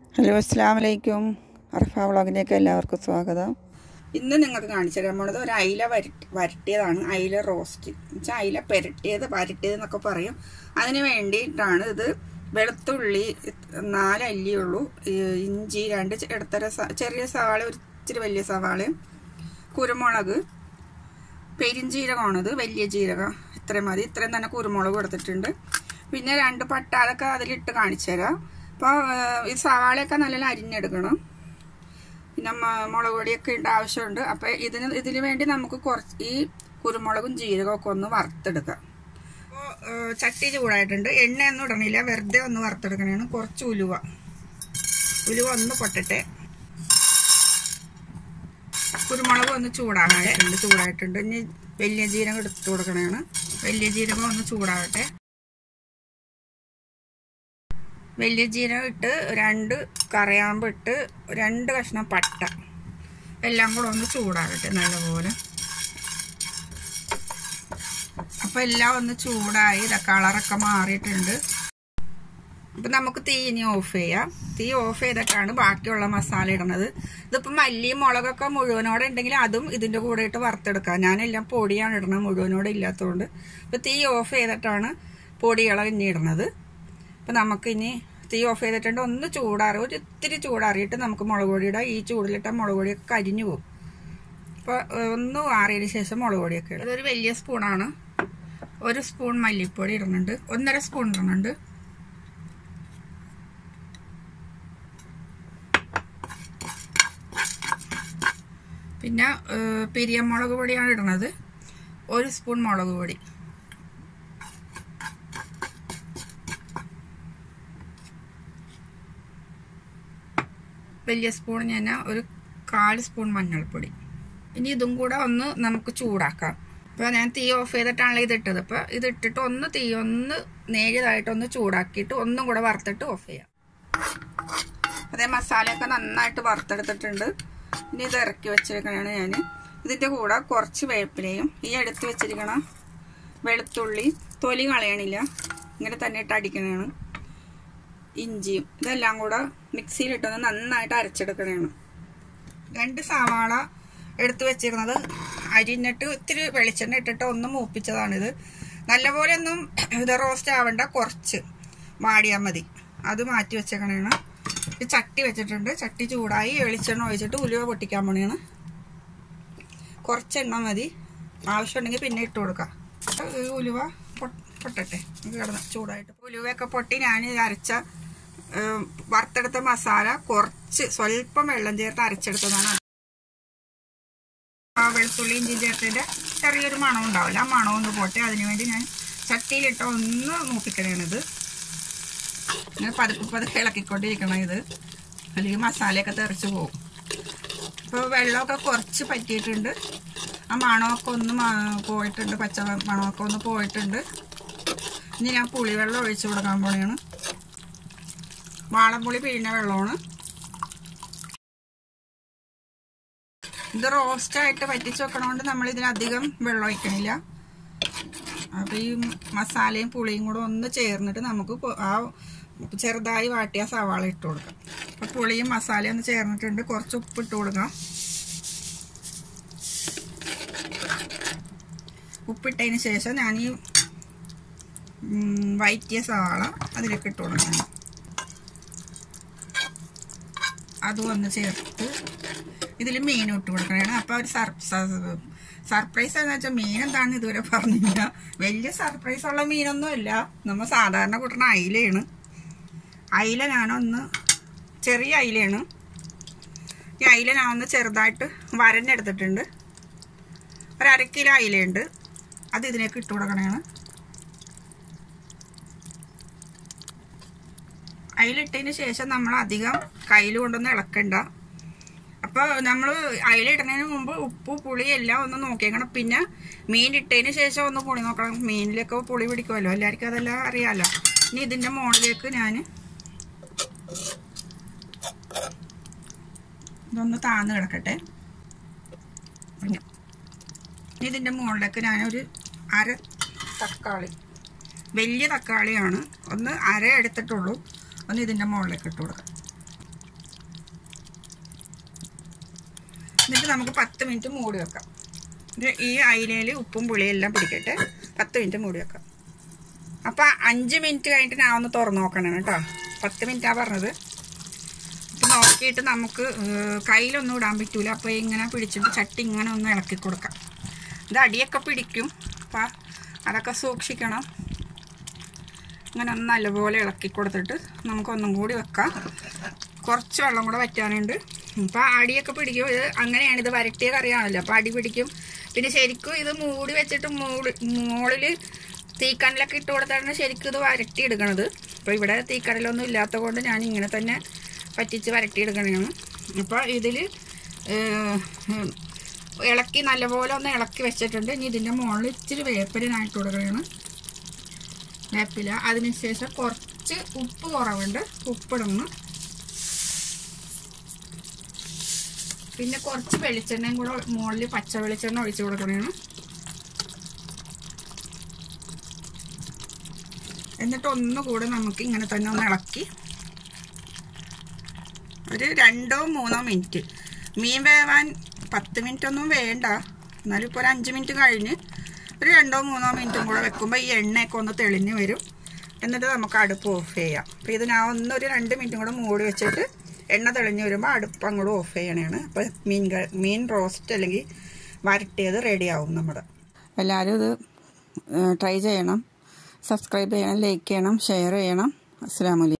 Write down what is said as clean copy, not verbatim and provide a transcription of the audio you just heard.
Hello, അസ്സലാമു അലൈക്കും. അറഫ വ്ളോഗിലേക്ക് എല്ലാവർക്കും സ്വാഗതം. ഇന്ന് നിങ്ങൾക്ക് കാണിച്ചു തരാൻ പോണത് ഒരു അയില വരട്ടിയതാണ്. അയില റോസ്റ്റ് എന്നുവെച്ചാൽ അയില പെരട്ടിയത് വരട്ടിയത് എന്നൊക്കെ പറയും. അതിന് വേണ്ടിയിട്ടാണ് ഇത്. വെളുത്തുള്ളി 4 അല്ലിയുള്ളൂ, ഇഞ്ചി 2 ഇടത്തര ചെറിയ സവാള, ഒരു ഇച്ചിരി വലിയ സവാളയും, കുരുമുളക്, പെരിഞ്ജീരകമാണിത്, വലിയ ജീരകം, ഇത്രയും മതി. ഇത്രയും തന്നെ കുരുമുളക് എടുത്തിട്ടുണ്ട്. പിന്നെ 2 പട്ട, അതൊക്കെ അതിലിട്ട് കാണിച്ചു തരാം. അപ്പോൾ ഈ സവാളയൊക്കെ നല്ല അരിഞ്ഞെടുക്കണം. പിന്നെ മുളക് പൊടിയൊക്കെ ഇട്ട ആവശ്യമുണ്ട്. അപ്പോൾ ഇതിന് വേണ്ടി നമുക്ക് കുറച്ച് ഈ കുരുമുളകും ജീരകമൊക്കെ ഒന്ന് വറുത്തെടുക്കാം. അപ്പോൾ ചട്ടി ചൂടായിട്ടുണ്ട്. എണ്ണയൊന്നും ഇടണില്ല, വെറുതെ ഒന്ന് വറുത്തെടുക്കണേണ്. കുറച്ച് ഉലുവ ഒന്ന് പൊട്ടട്ടെ. കുരുമുളക് ഒന്ന് ചൂടായിട്ടുണ്ട്. ഇനി വലിയ ജീരകം എടുത്ത് കൊടുക്കണേണ്. വലിയ ജീരകം ഒന്ന് ചൂടാവട്ടെ. വലിയ ജീരകം ഇട്ട് 2 കറിയാമ്പ് ഇട്ട് 2 കഷ്ണം പട്ട, എല്ലാം കൂടെ ഒന്ന് ചൂടാകട്ടെ നല്ലപോലെ. അപ്പോൾ എല്ലാം ഒന്ന് ചൂടായി, കളറൊക്കെ മാറിയിട്ടുണ്ട്. അപ്പം നമുക്ക് തീ ഇനി ഓഫ് ചെയ്യാം. തീ ഓഫ് ചെയ്തിട്ടാണ് ബാക്കിയുള്ള മസാല ഇടുന്നത്. ഇതിപ്പോൾ മല്ലിയും മുളകൊക്കെ മുഴുവനോടെ ഉണ്ടെങ്കിൽ അതും ഇതിൻ്റെ കൂടെ ഇട്ട് വറുത്തെടുക്കാം. ഞാനെല്ലാം പൊടിയാണ് ഇടുന്നത്, മുഴുവനോടെ ഇല്ലാത്തതുകൊണ്ട്. അപ്പോൾ തീ ഓഫ് ചെയ്തിട്ടാണ് പൊടികളെ ഇനി ഇടുന്നത്. അപ്പം നമുക്കിനി തീ ഓഫ് ചെയ്തിട്ടുണ്ട്. ഒന്ന് ഒരു ഇത്തിരി ചൂടാറിയിട്ട് നമുക്ക് മുളക് പൊടി ഇടാം. ഈ ചൂടിലിട്ട മുളക് പൊടിയൊക്കെ കരിഞ്ഞു പോകും. അപ്പോൾ ഒന്ന് ആറിയതിന് ശേഷം മുളക് പൊടിയൊക്കെ ഇടും. ഇതൊരു വലിയ സ്പൂണാണ്. 1 സ്പൂൺ മല്ലിപ്പൊടി ഇടുന്നുണ്ട്, 1.5 സ്പൂൺ ഇടുന്നുണ്ട്. പിന്നെ പിരിയമുളക് പൊടിയാണ് ഇടുന്നത്, 1 സ്പൂൺ മുളക് പൊടി. വലിയ സ്പൂൺ ഞാൻ 1/4 സ്പൂൺ മഞ്ഞൾപ്പൊടി. ഇനി ഇതും കൂടെ ഒന്ന് നമുക്ക് ചൂടാക്കാം. അപ്പോൾ ഞാൻ തീ ഓഫ് ചെയ്തിട്ടാണല്ലോ ഇതിട്ടത്. അപ്പോൾ ഇതിട്ടിട്ട് തീ നേരിയതായിട്ടൊന്ന് ചൂടാക്കിയിട്ട് ഒന്നും കൂടെ വറുത്തിട്ട് ഓഫ് ചെയ്യാം. അതേ മസാലയൊക്കെ നന്നായിട്ട് വറുത്തെടുത്തിട്ടുണ്ട്. ഇനി ഇത് ഇറക്കി വെച്ചിരിക്കണതാണ് ഞാൻ. ഇതിൻ്റെ കൂടെ കുറച്ച് വേപ്പിലയും ഈ എടുത്ത് വെച്ചിരിക്കണ വെളുത്തുള്ളി തൊലി കളയണില്ല, ഇങ്ങനെ തന്നെ ഇട്ട് അടിക്കണതാണ്, ഇഞ്ചിയും, ഇതെല്ലാം കൂടെ മിക്സിയിലിട്ടൊന്ന് നന്നായിട്ട് അരച്ചെടുക്കണതാണ്. 2 സവാള എടുത്ത് വെച്ചിരുന്നത് അരിഞ്ഞിട്ട് ഇത്തിരി വെളിച്ചെണ്ണ ഇട്ടിട്ട് ഒന്ന് മൂപ്പിച്ചതാണിത്. നല്ലപോലെ ഒന്നും ഇത് റോസ്റ്റ് ആവണ്ട, കുറച്ച് വാടിയാൽ മതി. അത് മാറ്റി വെച്ചേക്കണേണ്. ചട്ടി വെച്ചിട്ടുണ്ട്. ചട്ടി ചൂടായി, വെളിച്ചെണ്ണ ഒഴിച്ചിട്ട് ഉലുവ പൊട്ടിക്കാൻ പോണെയാണ്. കുറച്ചെണ്ണ മതി, ആവശ്യമുണ്ടെങ്കിൽ പിന്നെ ഇട്ട് കൊടുക്കാം. ഉലുവ പൊട്ടട്ടെ, കിടന്ന് ചൂടായിട്ട്. ഉലുവയൊക്കെ പൊട്ടി ഞാൻ അരച്ച വറുത്തെടുത്ത മസാല സ്വല്പം വെള്ളം ചേർത്ത് അരച്ചെടുത്തതാണ്. വെളുത്തുള്ളി ഇഞ്ചി ചേർത്തതിൻ്റെ ചെറിയൊരു മണം ഉണ്ടാവില്ല, ആ മണം ഒന്ന് പോട്ടെ. അതിനുവേണ്ടി ഞാൻ ചട്ടിയിലിട്ട് ഒന്ന് മൂപ്പിക്കണേണിത്. ഇങ്ങനെ പതുക്കെ ഇളക്കിക്കൊണ്ടിരിക്കണം ഇത്, അല്ലെങ്കിൽ മസാലയൊക്കെ തെറിച്ച് പോകും. ഇപ്പോൾ വെള്ളമൊക്കെ കുറച്ച് പറ്റിയിട്ടുണ്ട്. ആ മണമൊക്കെ ഒന്ന് പോയിട്ടുണ്ട്, പച്ച മണമൊക്കെ ഒന്ന് പോയിട്ടുണ്ട്. ഇനി ഞാൻ പുളിവെള്ളം ഒഴിച്ചു കൊടുക്കാൻ പോണെയാണ്. വാളംപുളി പിഴിഞ്ഞ വെള്ളമാണ്. ഇത് റോസ്റ്റായിട്ട് വറ്റിച്ച് വെക്കണോണ്ട് നമ്മൾ ഇതിനധികം വെള്ളം ഒഴിക്കണില്ല. അപ്പോൾ ഈ മസാലയും പുളിയും കൂടെ ഒന്ന് ചേർന്നിട്ട് നമുക്ക് ആ ചെറുതായി വാട്ടിയ സവാള ഇട്ട് കൊടുക്കാം. അപ്പോൾ പുളിയും മസാലയും ഒന്ന് ചേർന്നിട്ടുണ്ട്. കുറച്ച് ഉപ്പ് ഇട്ട് കൊടുക്കാം. ഉപ്പിട്ടതിന് ശേഷം ഞാൻ ഈ വഴറ്റിയ സവാള അതിലേക്ക് ഇട്ട് കൊടുക്കണം. അതും ഒന്ന് ചേർത്ത് ഇതിൽ മീൻ ഇട്ട് കൊടുക്കണം. അപ്പോൾ ഒരു സർപ്രൈസ് എന്ന് വെച്ചാൽ മീൻ എന്താണെന്ന് ഇതുവരെ പറഞ്ഞില്ല. വലിയ സർപ്രൈസ് ഉള്ള മീനൊന്നുമില്ല, നമ്മൾ സാധാരണ കൂട്ടുന്ന അയിലയാണ്. അയില ഞാനൊന്ന് ചെറിയ അയിലയാണ്. ഈ അയില ഞാനൊന്ന് ചെറുതായിട്ട് വരഞ്ഞെടുത്തിട്ടുണ്ട്. 1/2 കിലോ അയിലയുണ്ട്, അത് ഇതിലേക്ക് ഇട്ട് കൊടുക്കണതാണ്. അയിലിട്ടതിന് ശേഷം നമ്മൾ അധികം കയ്യിൽ കൊണ്ടൊന്നും ഇളക്കണ്ട. അപ്പോൾ നമ്മൾ അയിലിടുന്നതിന് മുമ്പ് ഉപ്പ് പുളി എല്ലാം ഒന്ന് നോക്കിയേക്കണം. പിന്നെ മീൻ ഇട്ടതിന് ശേഷം ഒന്ന് പുളി നോക്കണം. മീനിലൊക്കെ പുളി പിടിക്കുമല്ലോ, എല്ലാവർക്കും അതെല്ലാം അറിയാമല്ലോ. ഇനി ഇതിൻ്റെ മുകളിലേക്ക് ഞാൻ ഇതൊന്ന് താന്ന് കിടക്കട്ടെ. ഇതിൻ്റെ മുകളിലേക്ക് ഞാനൊരു 1/2 തക്കാളി, വലിയ തക്കാളിയാണ്, ഒന്ന് 1/2 എടുത്തിട്ടുള്ളൂ, ഒന്ന് ഇതിൻ്റെ മുകളിലേക്ക് ഇട്ട് കൊടുക്കാം. എന്നിട്ട് നമുക്ക് 10 മിനിറ്റ് മൂടി വെക്കാം. ഇത് ഈ അയിലയിൽ ഉപ്പും പുളിയും എല്ലാം പിടിക്കട്ടെ. 10 മിനിറ്റ് മൂടി വെക്കാം. അപ്പം 5 മിനിറ്റ് കഴിഞ്ഞിട്ട് ഞാൻ ഒന്ന് തുറന്ന് നോക്കണം കേട്ടോ. 10 മിനിറ്റാണ് പറഞ്ഞത്. അപ്പം നോക്കിയിട്ട് നമുക്ക് കയ്യിലൊന്നും ഇടാൻ പറ്റൂല. അപ്പോൾ ഇങ്ങനെ പിടിച്ചിട്ട് ചട്ടി ഇങ്ങനെ ഒന്ന് ഇളക്കി കൊടുക്കാം. ഇത് അടിയൊക്കെ പിടിക്കും. അപ്പം അതൊക്കെ സൂക്ഷിക്കണം. ഇങ്ങനെ ഒന്ന് നല്ലപോലെ ഇളക്കി കൊടുത്തിട്ട് നമുക്കൊന്നും കൂടി വെക്കാം. കുറച്ച് വെള്ളം കൂടെ വറ്റാനുണ്ട്. അപ്പം അടിയൊക്കെ പിടിക്കും. ഇത് അങ്ങനെയാണ്. ഇത് വരട്ടിയ കറിയാണല്ലോ, അപ്പോൾ അടി പിടിക്കും. പിന്നെ ശരിക്കും ഇത് മൂടി വെച്ചിട്ട് മുകളിൽ തീക്കനലൊക്കെ ഇട്ട് കൊടുത്താണ് ശരിക്കും ഇത് വരട്ടിയെടുക്കണത്. അപ്പോൾ ഇവിടെ തീക്കനലൊന്നും ഇല്ലാത്ത കൊണ്ട് ഞാൻ ഇങ്ങനെ തന്നെ പറ്റിച്ച് വരട്ടിയെടുക്കണതാണ്. അപ്പോൾ ഇതിൽ ഇളക്കി നല്ലപോലെ ഒന്ന് ഇളക്കി വെച്ചിട്ടുണ്ട്. ഇനി ഇതിൻ്റെ മുകളിൽ ഇച്ചിരി വേപ്പിലിനായിട്ട് കൊടുക്കുകയാണ്. വേപ്പില. അതിനുശേഷം കുറച്ച് ഉപ്പ് കുറവുണ്ട്, ഉപ്പിടുന്നു. പിന്നെ കുറച്ച് വെളിച്ചെണ്ണയും കൂടെ മുകളിൽ പച്ച വെളിച്ചെണ്ണ ഒഴിച്ച് കൊടുക്കുകയാണ്. എന്നിട്ട് ഒന്നുകൂടെ നമുക്ക് ഇങ്ങനെ തന്നെ ഒന്ന് ഇളക്കി ഒരു 2-3 മിനിറ്റ്. മീൻ വേവാൻ 10 മിനിറ്റ് ഒന്നും വേണ്ട. എന്നാലും ഇപ്പോൾ ഒരു 5 മിനിറ്റ് കഴിഞ്ഞ് ഒരു 2-3 മിനിറ്റും കൂടെ വെക്കുമ്പോൾ ഈ എണ്ണയൊക്കെ ഒന്ന് തെളിഞ്ഞ് വരും. എന്നിട്ട് നമുക്ക് അടുപ്പ് ഓഫ് ചെയ്യാം. അപ്പോൾ ഇത് ഞാൻ ഒരു 2 മിനിറ്റും കൂടെ മൂടി വെച്ചിട്ട് എണ്ണ തെളിഞ്ഞ് വരുമ്പോൾ അടുപ്പ് അങ്ങോട്ട് ഓഫ് ചെയ്യണതാണ്. അപ്പോൾ മീൻ റോസ്റ്റ് അല്ലെങ്കിൽ വരട്ടിയത് റെഡിയാവും നമ്മുടെ. എല്ലാവരും ഇത് ട്രൈ ചെയ്യണം. സബ്സ്ക്രൈബ് ചെയ്യണം, ലൈക്ക് ചെയ്യണം, ഷെയർ ചെയ്യണം. അസ്സലാമു അലൈക്കും.